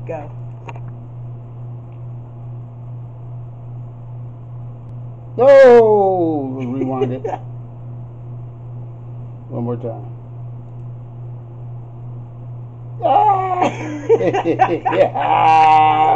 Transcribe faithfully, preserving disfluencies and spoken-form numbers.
Go. No! Rewind it. One more time. Ah! Yeah.